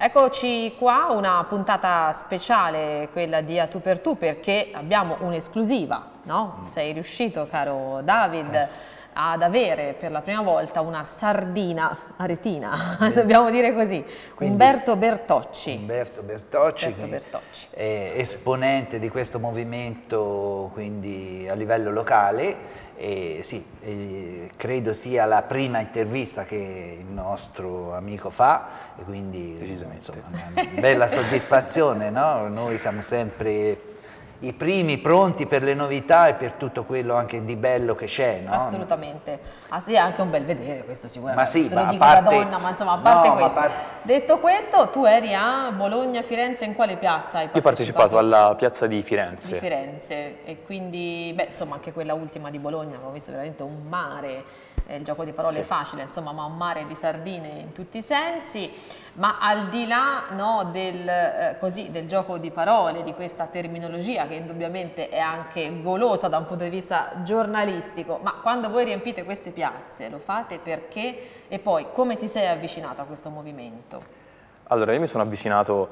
Eccoci qua, una puntata speciale, quella di A Tu per Tu, perché abbiamo un'esclusiva, no? Sei riuscito, caro David, ad avere per la prima volta una sardina aretina, dobbiamo dire così, quindi, Umberto Bertocci. Umberto Bertocci, esponente di questo movimento quindi a livello locale. Sì, credo sia la prima intervista che il nostro amico fa e quindi insomma, una bella soddisfazione, no? Noi siamo sempre i primi pronti per le novità e per tutto quello anche di bello che c'è, no? Assolutamente, sì, è anche un bel vedere questo sicuramente, ma sì, te lo dico da donna, ma insomma a parte questo. Detto questo, tu eri a Bologna, Firenze, in quale piazza hai partecipato? Io ho partecipato alla piazza di Firenze. Di Firenze, e quindi, beh, insomma anche quella ultima di Bologna, avevo visto veramente un mare, il gioco di parole è facile, insomma, ma un mare di sardine in tutti i sensi. Ma al di là, no, del gioco di parole, di questa terminologia che indubbiamente è anche golosa da un punto di vista giornalistico, ma quando voi riempite queste piazze lo fate perché? E poi come ti sei avvicinato a questo movimento? Allora, io mi sono avvicinato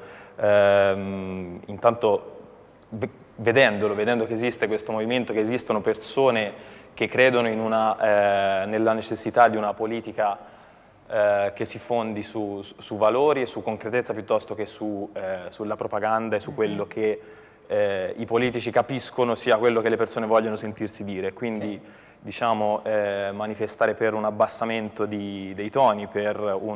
intanto vedendo che esiste questo movimento, che esistono persone che credono nella necessità di una politica che si fondi su valori e su concretezza piuttosto che sulla propaganda e su quello che i politici capiscono sia quello che le persone vogliono sentirsi dire. Quindi diciamo manifestare per un abbassamento dei toni, per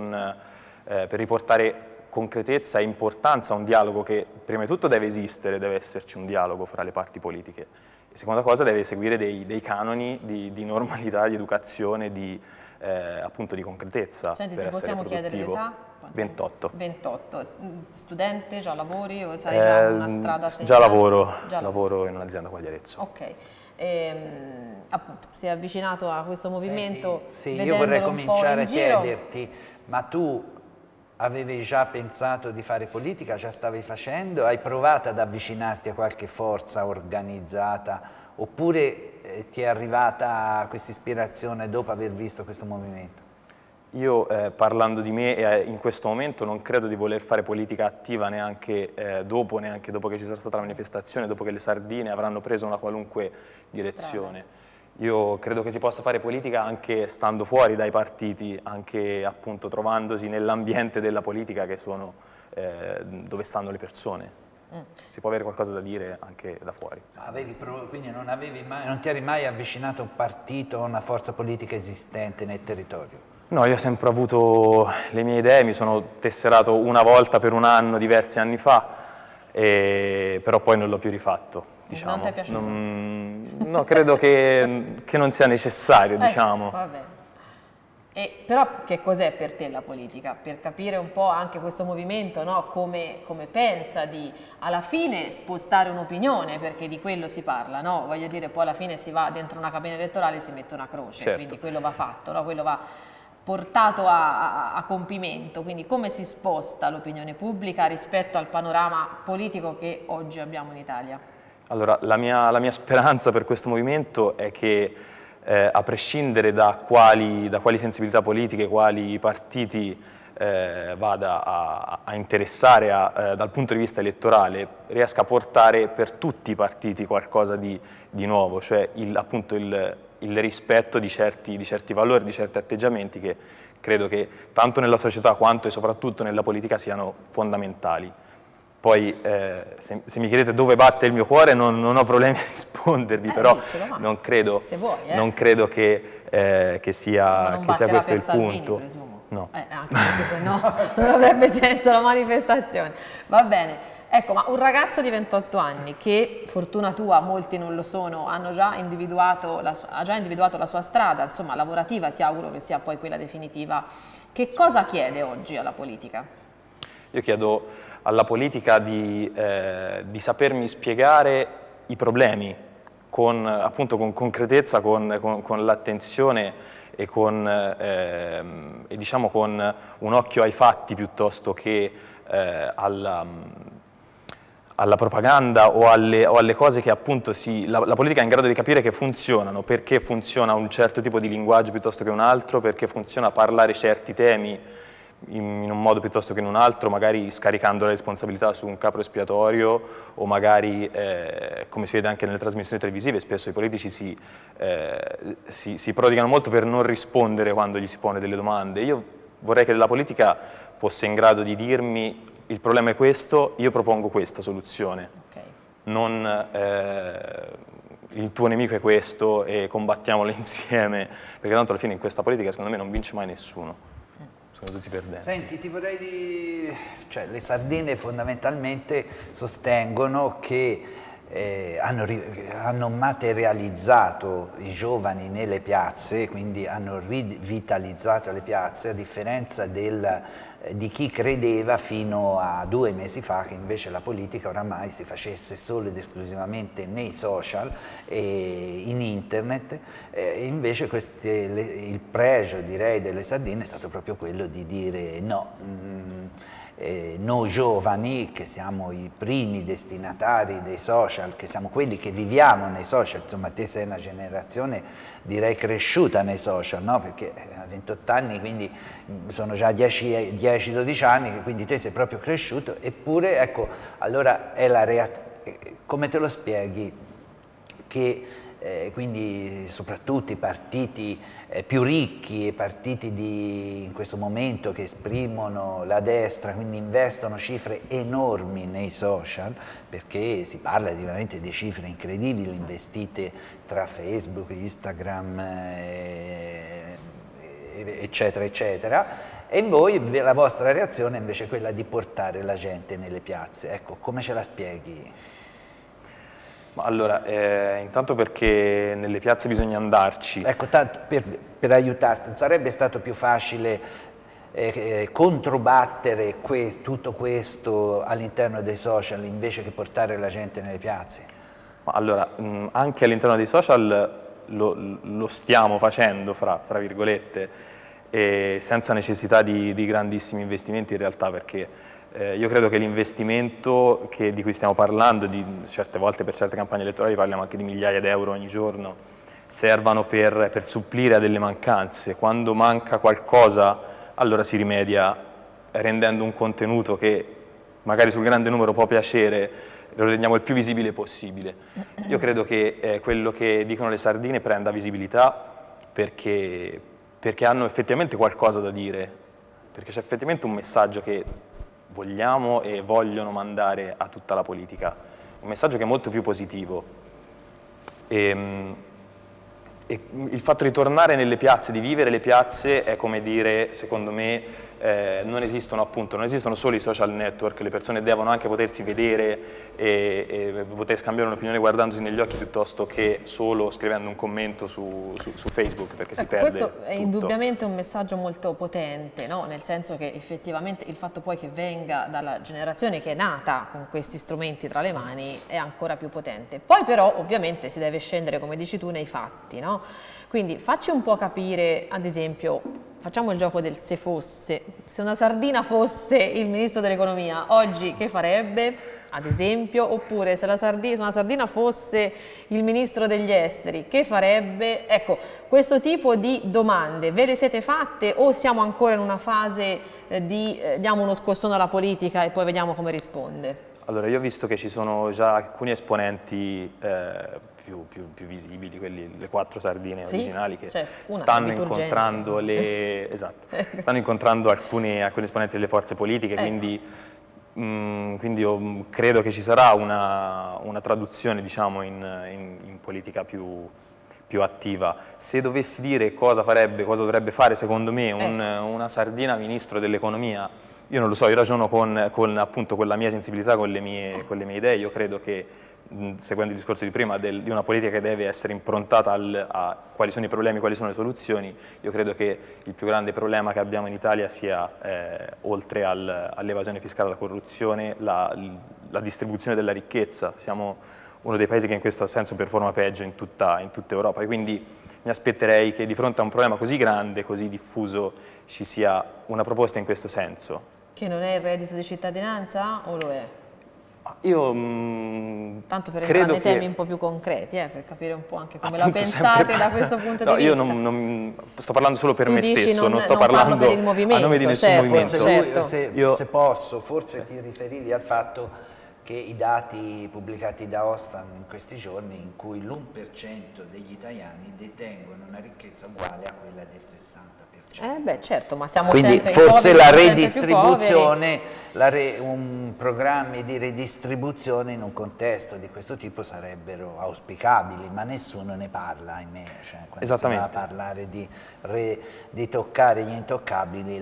riportare concretezza e importanza a un dialogo che prima di tutto deve esistere, deve esserci un dialogo fra le parti politiche. E seconda cosa, deve seguire dei canoni di normalità, di educazione, appunto di concretezza. Senti, ti possiamo chiedere l'età? 28. 28. Studente, già lavori o sai già una strada segnata? Già lavoro in un'azienda qua di Arezzo. Ok. Appunto, si è avvicinato a questo movimento. Sì, io vorrei cominciare a chiederti, ma tu avevi già pensato di fare politica, già stavi facendo? Hai provato ad avvicinarti a qualche forza organizzata oppure ti è arrivata questa ispirazione dopo aver visto questo movimento? Io parlando di me in questo momento non credo di voler fare politica attiva neanche dopo che ci sarà stata la manifestazione, dopo che le sardine avranno preso una qualunque direzione. Io credo che si possa fare politica anche stando fuori dai partiti, anche appunto trovandosi nell'ambiente della politica che sono dove stanno le persone. Si può avere qualcosa da dire anche da fuori. Quindi non ti eri mai avvicinato a un partito o a una forza politica esistente nel territorio? No, io ho sempre avuto le mie idee, mi sono tesserato una volta per un anno diversi anni fa, però poi non l'ho più rifatto. Diciamo. Non ti è piaciuto? No, credo che non sia necessario, diciamo. Va bene. Però che cos'è per te la politica? Per capire un po' anche questo movimento, no? come pensa di alla fine spostare un'opinione, perché di quello si parla, no? Voglio dire, poi alla fine si va dentro una cabina elettorale e si mette una croce, certo. Quindi quello va fatto, no? Quello va portato a compimento, quindi come si sposta l'opinione pubblica rispetto al panorama politico che oggi abbiamo in Italia? Allora, la mia speranza per questo movimento è che a prescindere da quali sensibilità politiche, quali partiti vada a interessare dal punto di vista elettorale, riesca a portare per tutti i partiti qualcosa di nuovo, cioè appunto il rispetto di certi valori, di certi atteggiamenti che credo che tanto nella società quanto e soprattutto nella politica siano fondamentali. Poi se mi chiedete dove batte il mio cuore non ho problemi a rispondervi, però non credo che sia questo il punto. No. Anche perché se no non avrebbe senso la manifestazione. Va bene. Ecco, ma un ragazzo di 28 anni che, fortuna tua, molti non lo sono, ha già individuato la sua strada, insomma, lavorativa, ti auguro che sia poi quella definitiva. Che cosa chiede oggi alla politica? Io chiedo alla politica di sapermi spiegare i problemi appunto con concretezza, con l'attenzione e diciamo con un occhio ai fatti piuttosto che alla propaganda o alle cose che appunto la politica è in grado di capire che funzionano, perché funziona un certo tipo di linguaggio piuttosto che un altro, perché funziona parlare certi temi in un modo piuttosto che in un altro, magari scaricando la responsabilità su un capro espiatorio o magari, come si vede anche nelle trasmissioni televisive, spesso i politici si prodigano molto per non rispondere quando gli si pone delle domande. Io vorrei che la politica fosse in grado di dirmi il problema è questo, io propongo questa soluzione, non il tuo nemico è questo e combattiamolo insieme, perché tanto alla fine in questa politica secondo me non vince mai nessuno. Sono tutti perdenti. Senti, ti vorrei dire, cioè le sardine fondamentalmente sostengono che hanno materializzato i giovani nelle piazze, quindi hanno rivitalizzato le piazze, a differenza di chi credeva fino a 2 mesi fa che invece la politica oramai si facesse solo ed esclusivamente nei social e in internet. Invece il pregio, direi, delle sardine è stato proprio quello di dire no. Noi giovani, che siamo i primi destinatari dei social, che siamo quelli che viviamo nei social, insomma te sei una generazione direi cresciuta nei social, no? Perché a 28 anni, quindi sono già 10-12 anni, quindi te sei proprio cresciuto, eppure ecco, allora è la realtà. Come te lo spieghi che quindi soprattutto i partiti più ricchi, i partiti in questo momento che esprimono la destra, quindi investono cifre enormi nei social, perché si parla di veramente di cifre incredibili investite tra Facebook, Instagram, eccetera, eccetera, e voi, la vostra reazione invece è quella di portare la gente nelle piazze. Ecco, come ce la spieghi? Allora, intanto perché nelle piazze bisogna andarci. Ecco, tanto per aiutarti, non sarebbe stato più facile controbattere tutto questo all'interno dei social invece che portare la gente nelle piazze? Allora, anche all'interno dei social lo stiamo facendo, fra virgolette, senza necessità di grandissimi investimenti in realtà, perché io credo che l'investimento di cui stiamo parlando, certe volte per certe campagne elettorali parliamo anche di migliaia di euro ogni giorno, servano per supplire a delle mancanze. Quando manca qualcosa, allora si rimedia rendendo un contenuto che magari sul grande numero può piacere, lo rendiamo il più visibile possibile. Io credo che quello che dicono le sardine prenda visibilità perché hanno effettivamente qualcosa da dire, perché c'è effettivamente un messaggio che vogliamo e vogliono mandare a tutta la politica, un messaggio che è molto più positivo. E il fatto di tornare nelle piazze, di vivere le piazze, è come dire, secondo me, non esistono solo i social network, le persone devono anche potersi vedere e poter scambiare un'opinione guardandosi negli occhi piuttosto che solo scrivendo un commento su Facebook, perché si perde questo è tutto. Indubbiamente un messaggio molto potente, no? Nel senso che effettivamente il fatto poi che venga dalla generazione che è nata con questi strumenti tra le mani è ancora più potente. Poi però ovviamente si deve scendere, come dici tu, nei fatti, no? Quindi facci un po' capire, ad esempio, facciamo il gioco del se fosse, se una sardina fosse il ministro dell'economia, oggi che farebbe, ad esempio, oppure se una sardina fosse il ministro degli esteri, che farebbe? Ecco, questo tipo di domande ve le siete fatte o siamo ancora in una fase di diamo uno scossone alla politica e poi vediamo come risponde? Allora, io ho visto che ci sono già alcuni esponenti più visibili, le 4 sardine originali, che stanno incontrando stanno incontrando alcuni esponenti delle forze politiche, quindi io credo che ci sarà una traduzione, diciamo, in politica più attiva. Se dovessi dire cosa dovrebbe fare secondo me una sardina ministro dell'economia, io non lo so, io ragiono appunto con la mia sensibilità, con le mie idee. Io credo che, seguendo il discorso di prima, di una politica che deve essere improntata a quali sono i problemi, quali sono le soluzioni, io credo che il più grande problema che abbiamo in Italia sia, oltre all'evasione fiscale, alla corruzione, la distribuzione della ricchezza. Siamo uno dei paesi che in questo senso performa peggio in tutta Europa, e quindi mi aspetterei che di fronte a un problema così grande, così diffuso, ci sia una proposta in questo senso. Che non è il reddito di cittadinanza o lo è? Io tanto per entrare nei temi un po' più concreti, per capire un po' anche come la pensate da questo punto di vista. Io non sto parlando solo per me stesso, non sto non parlando per il movimento, a nome di nessun movimento. Certo. Se posso, forse ti riferivi al fatto che i dati pubblicati da Oxfam in questi giorni, in cui l'1% degli italiani detengono una ricchezza uguale a quella del 60%. Beh, certo, ma siamo quindi sempre forse poveri, la sempre redistribuzione, programmi di redistribuzione in un contesto di questo tipo sarebbero auspicabili, ma nessuno ne parla, ahimè. Cioè, quando si va a parlare di toccare gli intoccabili,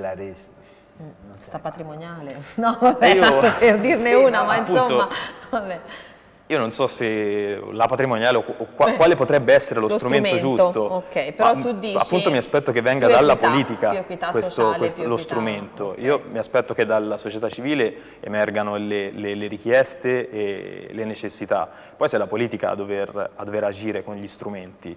sta patrimoniale, no vabbè, tanto per dirne una, ma appunto, insomma, vabbè. Io non so se la patrimoniale o quale potrebbe essere lo strumento giusto. Ok, però tu dici... Appunto mi aspetto che venga dalla politica lo sociale, strumento. Okay. Io mi aspetto che dalla società civile emergano le richieste e le necessità. Poi se è la politica a dover agire con gli strumenti.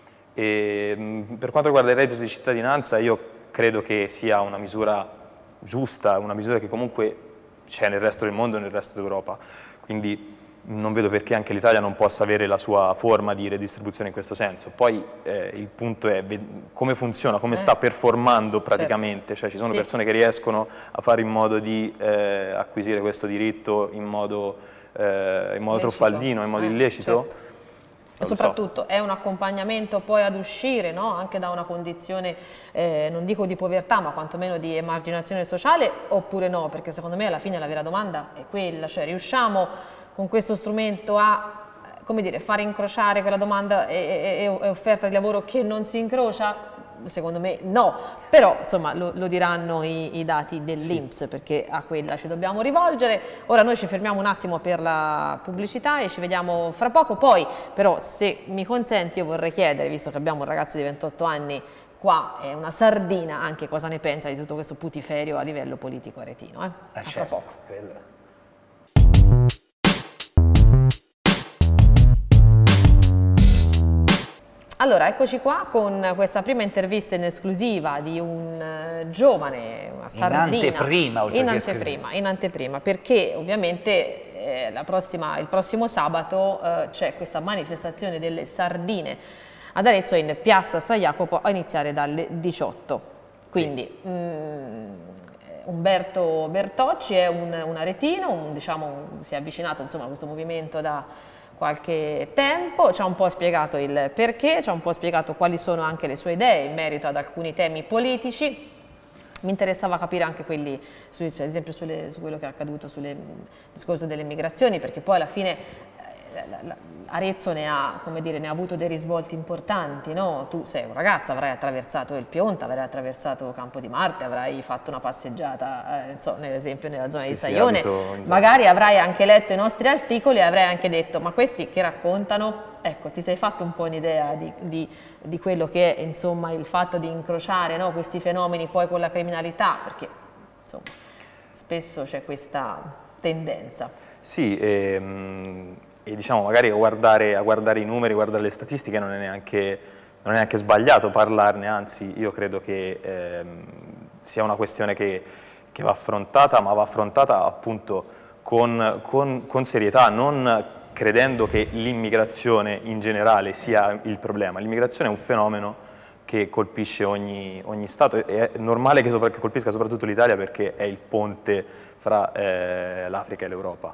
E, per quanto riguarda il reddito di cittadinanza, io credo che sia una misura giusta, una misura che comunque c'è nel resto del mondo e nel resto d'Europa. Quindi non vedo perché anche l'Italia non possa avere la sua forma di redistribuzione in questo senso. Poi il punto è come funziona, come sta performando praticamente, cioè ci sono persone che riescono a fare in modo di acquisire questo diritto in modo truffaldino, in modo illecito. Certo. E soprattutto è un accompagnamento poi ad uscire, no? Anche da una condizione, non dico di povertà, ma quantomeno di emarginazione sociale, oppure no? Perché secondo me alla fine la vera domanda è quella, cioè riusciamo con questo strumento a, come dire, fare incrociare quella domanda e offerta di lavoro che non si incrocia? Secondo me no, però insomma lo diranno i dati dell'INPS, perché a quella ci dobbiamo rivolgere. Ora noi ci fermiamo un attimo per la pubblicità e ci vediamo fra poco. Poi però, se mi consenti, io vorrei chiedere, visto che abbiamo un ragazzo di 28 anni qua, è una sardina, anche cosa ne pensa di tutto questo putiferio a livello politico aretino. A fra poco. Allora, eccoci qua con questa prima intervista in esclusiva di un giovane, una sardina. In anteprima, perché ovviamente il prossimo sabato c'è questa manifestazione delle sardine ad Arezzo in piazza San Jacopo a iniziare dalle 18. Quindi Umberto Bertocci è un aretino, diciamo, si è avvicinato insomma a questo movimento da qualche tempo, ci ha un po' spiegato il perché, ci ha un po' spiegato quali sono anche le sue idee in merito ad alcuni temi politici. Mi interessava capire anche quelli, ad esempio su quello che è accaduto sul discorso delle migrazioni, perché poi alla fine Arezzo ne ha avuto dei risvolti importanti, no? Tu sei un ragazzo, avrai attraversato il Pionta, avrai attraversato Campo di Marte, avrai fatto una passeggiata, ad esempio nella zona di Saione, magari avrai anche letto i nostri articoli e avrai anche detto, ma questi che raccontano? Ecco, ti sei fatto un po' un'idea di quello che è insomma il fatto di incrociare, no, questi fenomeni poi con la criminalità, perché insomma spesso c'è questa tendenza. Sì, e diciamo magari a guardare i numeri, guardare le statistiche non è neanche sbagliato parlarne, anzi io credo che sia una questione che va affrontata, ma va affrontata appunto con serietà, non credendo che l'immigrazione in generale sia il problema. L'immigrazione è un fenomeno che colpisce ogni Stato, è normale che colpisca soprattutto l'Italia perché è il ponte fra l'Africa e l'Europa.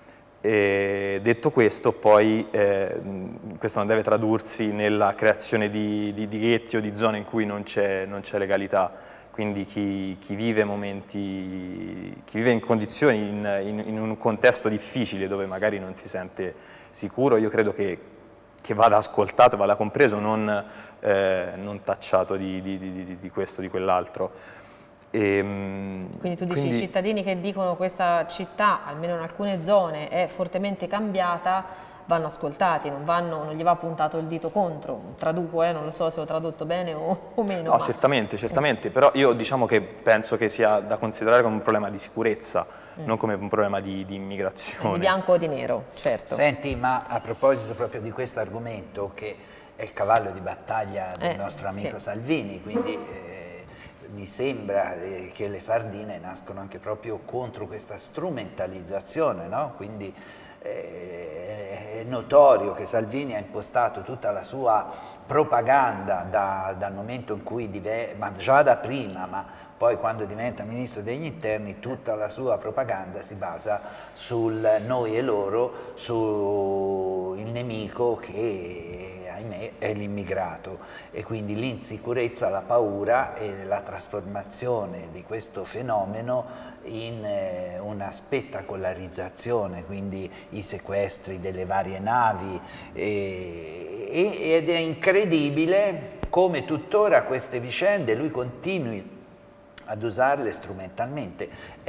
Detto questo, poi questo non deve tradursi nella creazione di ghetti o di zone in cui non c'è legalità, quindi chi vive in condizioni, in un contesto difficile dove magari non si sente sicuro, io credo che vada ascoltato, vada compreso, non tacciato di questo o di quell'altro. Quindi tu dici i cittadini che dicono questa città, almeno in alcune zone, è fortemente cambiata, vanno ascoltati, non gli va puntato il dito contro. Traduco, non lo so se ho tradotto bene o meno. No, certamente, però io diciamo che penso che sia da considerare come un problema di sicurezza, non come un problema di immigrazione. Di bianco o di nero, certo. Senti, ma a proposito proprio di questo argomento, che è il cavallo di battaglia del nostro amico Salvini, quindi mi sembra che le sardine nascono anche proprio contro questa strumentalizzazione, no? Quindi è notorio che Salvini ha impostato tutta la sua propaganda dal momento in cui, ma già da prima, ma poi quando diventa Ministro degli Interni, tutta la sua propaganda si basa sul noi e loro, sul nemico che, ahimè, è l'immigrato, e quindi l'insicurezza, la paura e la trasformazione di questo fenomeno in una spettacolarizzazione, quindi i sequestri delle varie navi, ed è incredibile come tuttora queste vicende lui continui ad usarle strumentalmente.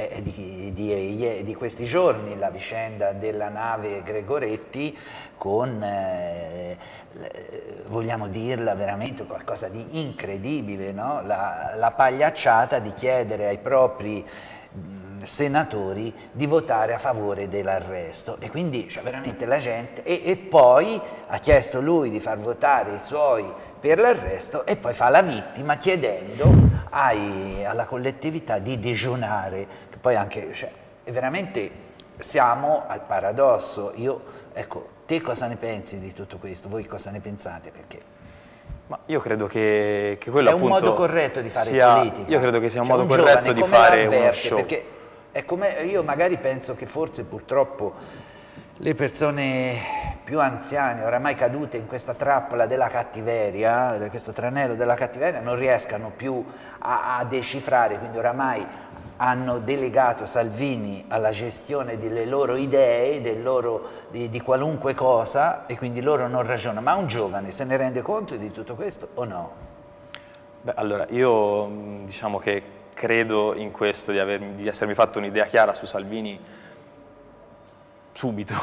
Di questi giorni la vicenda della nave Gregoretti con, vogliamo dirla, veramente qualcosa di incredibile, no? La pagliacciata di chiedere ai propri senatori di votare a favore dell'arresto, e quindi cioè, veramente la gente, e poi ha chiesto lui di far votare i suoi per l'arresto e poi fa la vittima chiedendo alla collettività di dejunare, che poi anche, cioè, veramente siamo al paradosso. Ecco, te cosa ne pensi di tutto questo? Voi cosa ne pensate? Perché ma io credo che quello è un appunto modo corretto di fare politica. Io credo che sia un cioè, modo corretto di fare uno show. Perché è come, io magari penso che forse purtroppo le persone più anziane, oramai cadute in questa trappola della cattiveria, questo tranello della cattiveria, non riescano più a decifrare, quindi oramai hanno delegato Salvini alla gestione delle loro idee, di qualunque cosa, e quindi loro non ragionano. Ma un giovane se ne rende conto di tutto questo o no? Beh, allora, io diciamo che credo in questo, di essermi fatto un'idea chiara su Salvini subito,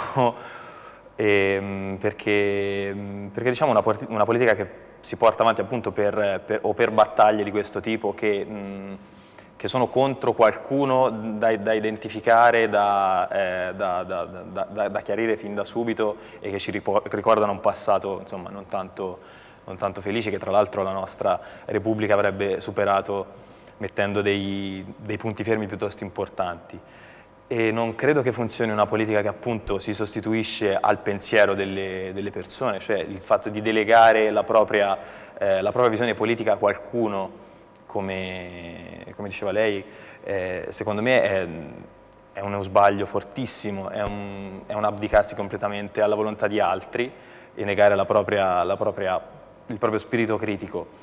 perché diciamo una politica che si porta avanti appunto per battaglie di questo tipo che sono contro qualcuno da identificare, da chiarire fin da subito, e che ci ricordano un passato, insomma, non tanto felice, che tra l'altro la nostra Repubblica avrebbe superato mettendo dei punti fermi piuttosto importanti. E non credo che funzioni una politica che appunto si sostituisce al pensiero delle persone, cioè il fatto di delegare la propria visione politica a qualcuno, come diceva lei, secondo me è uno sbaglio fortissimo, è un abdicarsi completamente alla volontà di altri e negare il proprio spirito critico.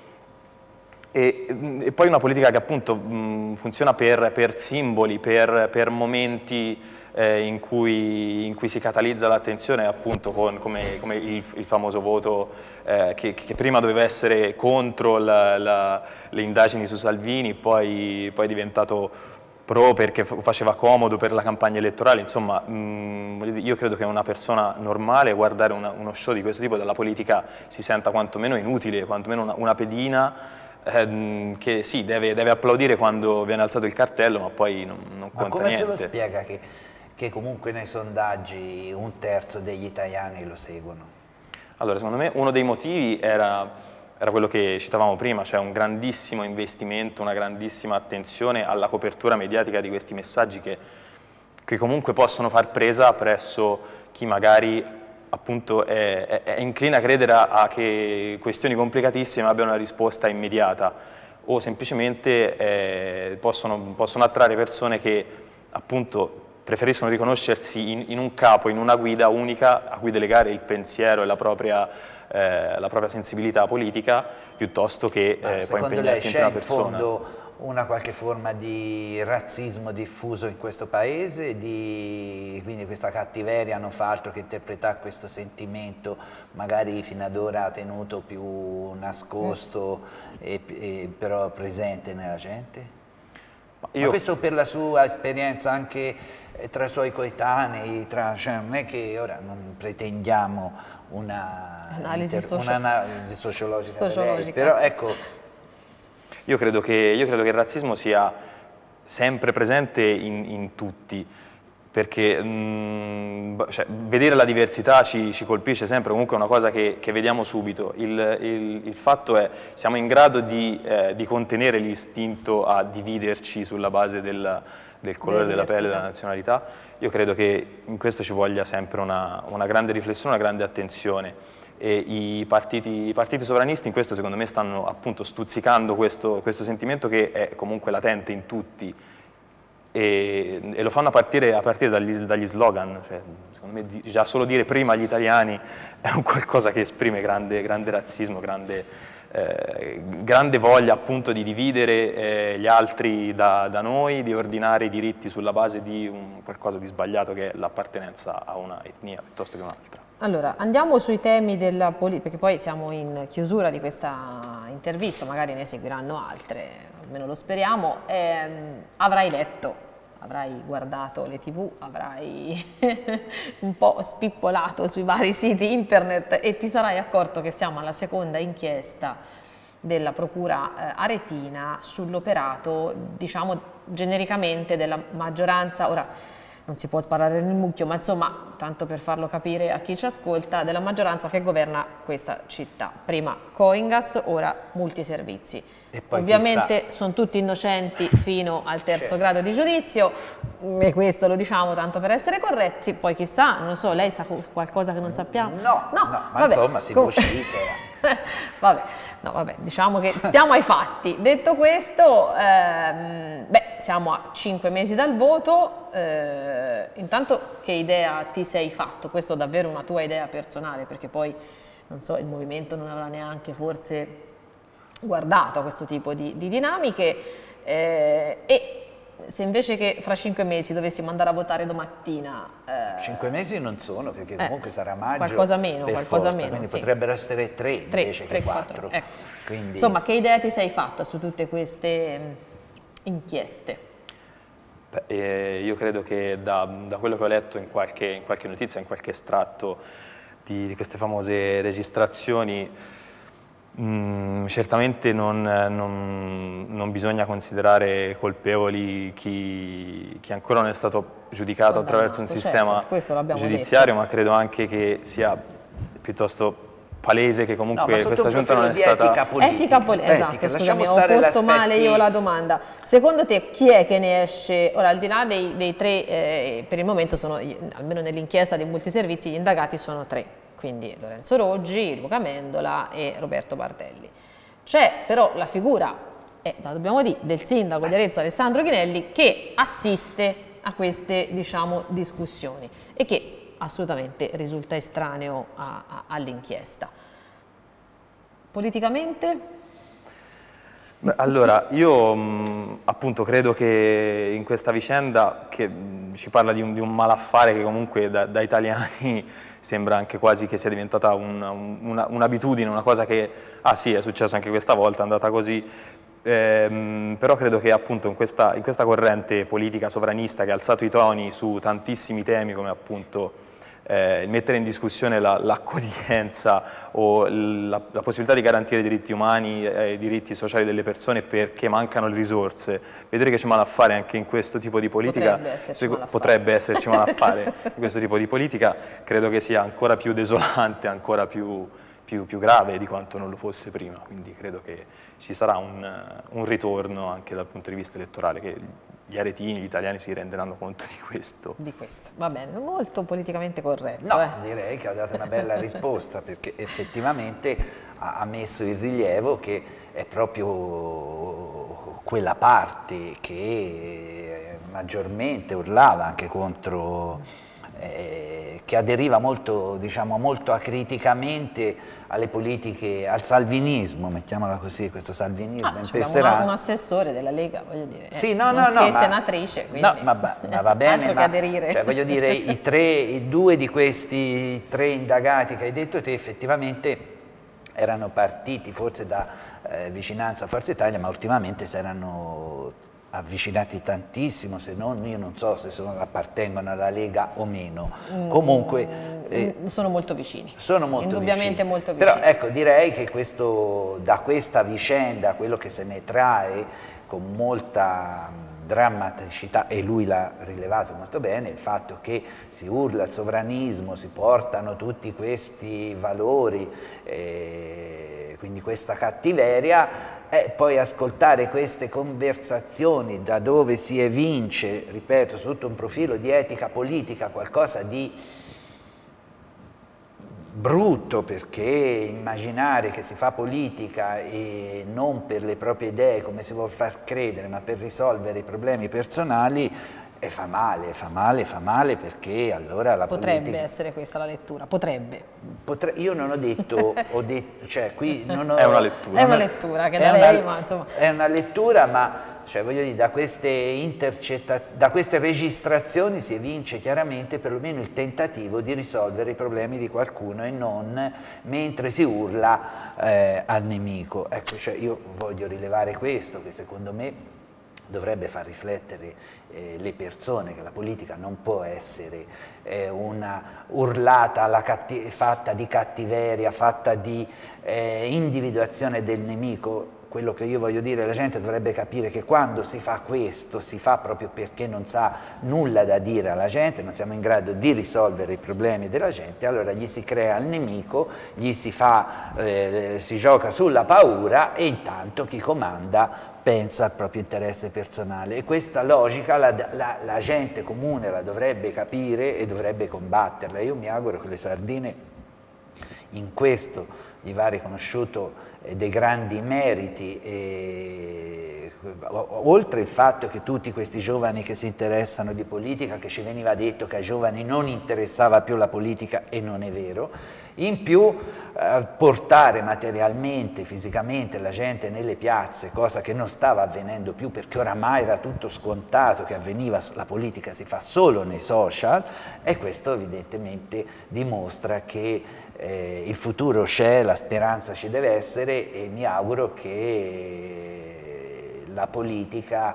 E poi una politica che appunto funziona per simboli, per momenti in cui si catalizza l'attenzione, appunto come il famoso voto che prima doveva essere contro le indagini su Salvini, poi è diventato pro perché faceva comodo per la campagna elettorale. Insomma, io credo che una persona normale guardare uno show di questo tipo della politica si senta quantomeno inutile, quantomeno una pedina, che sì, deve applaudire quando viene alzato il cartello, ma poi non conta Ma come niente. se lo spiega che comunque nei sondaggi 1/3 degli italiani lo seguono? Allora, secondo me uno dei motivi era quello che citavamo prima, cioè un grandissimo investimento, una grandissima attenzione alla copertura mediatica di questi messaggi che comunque possono far presa presso chi magari appunto è incline a credere a che questioni complicatissime abbiano una risposta immediata, o semplicemente possono attrarre persone che appunto preferiscono riconoscersi in un capo, in una guida unica a cui delegare il pensiero e la propria sensibilità politica, piuttosto che poi impegnarsi in prima persona. Secondo lei c'è in fondo una qualche forma di razzismo diffuso in questo paese, quindi questa cattiveria non fa altro che interpretare questo sentimento, magari fino ad ora tenuto più nascosto però presente nella gente? Ma questo per la sua esperienza anche tra i suoi coetanei, cioè non è che ora non pretendiamo un'analisi sociologica, lei, però ecco. Io credo che il razzismo sia sempre presente in tutti, perché cioè, vedere la diversità ci colpisce sempre, comunque è una cosa che vediamo subito. Il fatto è, siamo in grado di contenere l'istinto a dividerci sulla base del colore della pelle, della nazionalità. Io credo che in questo ci voglia sempre una grande riflessione, una grande attenzione, e i partiti sovranisti in questo secondo me stanno appunto stuzzicando questo sentimento che è comunque latente in tutti, e lo fanno a partire dagli slogan. Cioè, secondo me già solo dire prima gli italiani è un qualcosa che esprime grande razzismo, grande voglia appunto di dividere gli altri da noi, di ordinare i diritti sulla base di qualcosa di sbagliato che è l'appartenenza a una etnia piuttosto che un'altra. Allora, andiamo sui temi della politica, perché poi siamo in chiusura di questa intervista, magari ne seguiranno altre, almeno lo speriamo. Avrai letto, avrai guardato le TV, avrai un po' spippolato sui vari siti internet e ti sarai accorto che siamo alla seconda inchiesta della Procura aretina sull'operato, diciamo genericamente, della maggioranza. Ora non si può sparare nel mucchio, ma insomma, tanto per farlo capire a chi ci ascolta, della maggioranza che governa questa città. Prima Coingas, ora Multiservizi. E poi ovviamente sono tutti innocenti fino al terzo grado di giudizio, e questo lo diciamo tanto per essere corretti. Poi chissà, non so, lei sa qualcosa che non sappiamo? No, ma vabbè, insomma si vocifera. Vabbè, diciamo che stiamo ai fatti. Detto questo, siamo a 5 mesi dal voto. Intanto, che idea ti sei fatto? Questo è davvero una tua idea personale, perché poi, non so, il movimento non avrà neanche forse guardato a questo tipo di dinamiche, e se invece che fra 5 mesi dovessimo andare a votare domattina... 5 mesi non sono, perché comunque sarà maggio, qualcosa meno, quindi sì, potrebbero essere 3 invece che 4. Ecco. Quindi... Insomma, che idea ti sei fatta su tutte queste inchieste? Io credo che da quello che ho letto in qualche notizia, in qualche estratto di queste famose registrazioni, certamente non bisogna considerare colpevoli chi ancora non è stato giudicato attraverso un sistema giudiziario, ma credo anche che sia piuttosto palese che comunque questa giunta non è stata... Etica politica, esatto, scusami, ho posto male io la domanda. Secondo te chi è che ne esce, ora al di là dei tre, per il momento sono, almeno nell'inchiesta dei Multiservizi, gli indagati sono 3, quindi Lorenzo Roggi, Luca Amendola e Roberto Bardelli. C'è però la figura, la dobbiamo dire, del sindaco di Arezzo Alessandro Ghinelli, che assiste a queste, diciamo, discussioni e che assolutamente risulta estraneo all'inchiesta. Politicamente? Beh, allora, io appunto credo che in questa vicenda, che ci parla di un malaffare che comunque da italiani sembra anche quasi che sia diventata un'abitudine, una cosa che, ah sì, è successo anche questa volta, è andata così, però credo che appunto in questa corrente politica sovranista che ha alzato i toni su tantissimi temi, come appunto il mettere in discussione l'accoglienza o la possibilità di garantire i diritti umani e i diritti sociali delle persone perché mancano le risorse, vedere che c'è malaffare anche in questo tipo di politica, potrebbe esserci malaffare in questo tipo di politica, credo che sia ancora più desolante, ancora più grave di quanto non lo fosse prima, quindi credo che ci sarà un ritorno anche dal punto di vista elettorale, che gli aretini, gli italiani si renderanno conto di questo. Va bene, molto politicamente corretto. No, direi che ha dato una bella risposta, perché effettivamente ha messo in rilievo che è proprio quella parte che maggiormente urlava anche contro, che aderiva molto, diciamo, molto acriticamente alle politiche, al salvinismo, mettiamola così, questo salvinismo impesterato. Un assessore della Lega, voglio dire, sì, no, senatrice, quindi no, ma va bene, ma aderire. Cioè, voglio dire, i 2 di questi 3 indagati che hai detto te effettivamente erano partiti forse da vicinanza a Forza Italia, ma ultimamente si erano avvicinati tantissimo, se non, io non so se appartengono alla Lega o meno, comunque sono molto vicini, indubbiamente molto vicini. Però ecco, direi che da questa vicenda, quello che se ne trae con molta drammaticità, e lui l'ha rilevato molto bene, il fatto che si urla il sovranismo, si portano tutti questi valori, quindi questa cattiveria, poi ascoltare queste conversazioni da dove si evince, ripeto, sotto un profilo di etica politica, qualcosa di brutto, perché immaginare che si fa politica e non per le proprie idee, come si vuol far credere, ma per risolvere i problemi personali, fa male, perché allora la potrebbe politica... essere questa la lettura, potrebbe. Io non ho detto, cioè qui non ho... È una lettura. È una lettura che da lei, ma insomma... È una lettura, ma... Cioè, voglio dire, da queste registrazioni si evince chiaramente perlomeno il tentativo di risolvere i problemi di qualcuno e non mentre si urla al nemico. Ecco, cioè, io voglio rilevare questo, che secondo me dovrebbe far riflettere le persone, che la politica non può essere una urlata fatta di cattiveria, fatta di individuazione del nemico. Quello che io voglio dire, la gente dovrebbe capire che quando si fa questo, si fa proprio perché non sa nulla da dire alla gente, non siamo in grado di risolvere i problemi della gente, allora gli si crea il nemico, gli si gioca sulla paura, e intanto chi comanda pensa al proprio interesse personale. E questa logica la gente comune la dovrebbe capire e dovrebbe combatterla. Io mi auguro che le sardine in questo gli va riconosciuto dei grandi meriti, oltre il fatto che tutti questi giovani che si interessano di politica, che ci veniva detto che ai giovani non interessava più la politica, e non è vero, in più portare materialmente, fisicamente la gente nelle piazze, cosa che non stava avvenendo più perché oramai era tutto scontato che avveniva, la politica si fa solo nei social, e questo evidentemente dimostra che il futuro c'è, la speranza ci deve essere, e mi auguro che la politica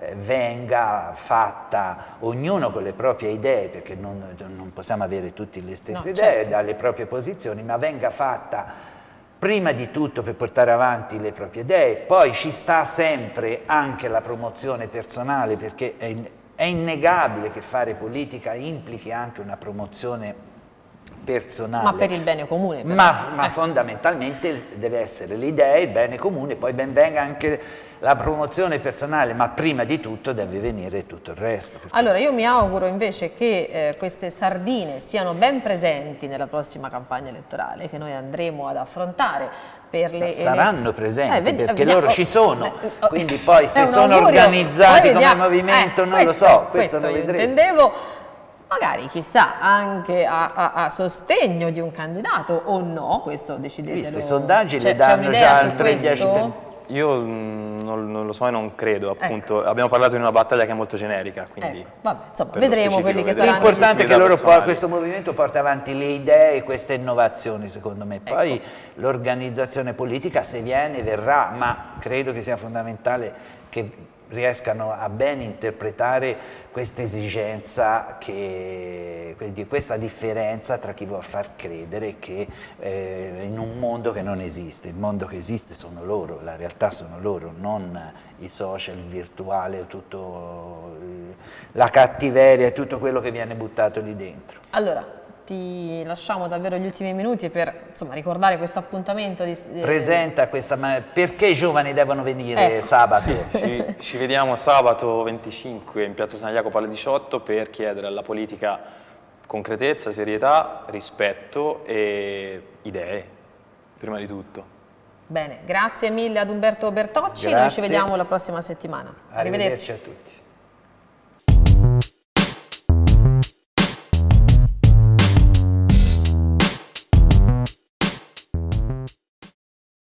venga fatta ognuno con le proprie idee, perché non possiamo avere tutti le stesse idee, certo, dalle proprie posizioni, ma venga fatta prima di tutto per portare avanti le proprie idee. Poi ci sta sempre anche la promozione personale, perché è innegabile che fare politica implichi anche una promozione personale. Ma per il bene comune. Ma fondamentalmente deve essere l'idea, il bene comune, poi ben venga anche la promozione personale, ma prima di tutto deve venire tutto il resto. Allora io mi auguro invece che queste sardine siano ben presenti nella prossima campagna elettorale che noi andremo ad affrontare per le saranno presenti perché loro ci sono, quindi poi se sono augurio, organizzati come movimento non lo so, questo lo vedremo. Intendevo magari chissà anche a sostegno di un candidato o no, questo decidetelo. Questi sondaggi le danno già al 3-10%. Io non lo so e non credo, appunto, ecco. Abbiamo parlato di una battaglia che è molto generica, quindi ecco, vabbè, insomma, vedremo quelli che saranno. L'importante è che questo movimento porti avanti le idee e queste innovazioni, secondo me. Poi ecco, l'organizzazione politica, se viene, verrà, ma credo che sia fondamentale che riescano a ben interpretare questa esigenza, quindi questa differenza tra chi vuol far credere che in un mondo che non esiste, il mondo che esiste sono loro, la realtà sono loro, non i social, il virtuale, tutto, la cattiveria e tutto quello che viene buttato lì dentro. Allora, ti lasciamo davvero gli ultimi minuti per insomma, ricordare questo appuntamento. Presenta questa, perché i giovani devono venire sabato? Ci vediamo sabato 25 in Piazza San Jacopo alle 18 per chiedere alla politica concretezza, serietà, rispetto e idee, prima di tutto. Bene, grazie mille ad Umberto Bertocci, grazie. noi ci vediamo la prossima settimana. Arrivederci a tutti.